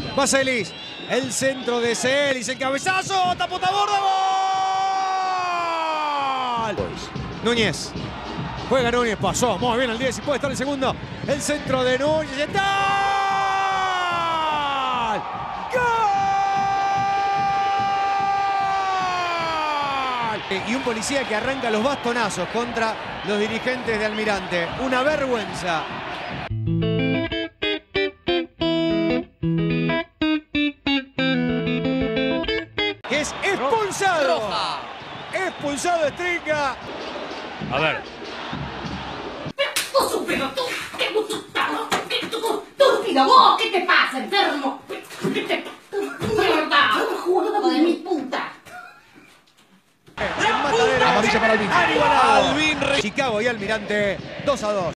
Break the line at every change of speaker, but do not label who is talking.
Baselis, el centro de Celis, el cabezazo, tapota borda, gol. Núñez, juega Núñez, pasó muy bien al 10 y puede estar el segundo. El centro de Núñez, y está. ¡Gol! Y un policía que arranca los bastonazos contra los dirigentes de Almirante. Una vergüenza. Que es expulsado.
Roja.
Expulsado Stringa.
A ver.
¡Tú, pelotudo! ¡Qué estúpido vos! ¿Qué te pasa, enfermo? ¿Qué te pasa? ¡Mierda! ¡Hijo de mi puta!
Amarilla para Alvin.
Alvin.
Chicago y Almirante 2-2.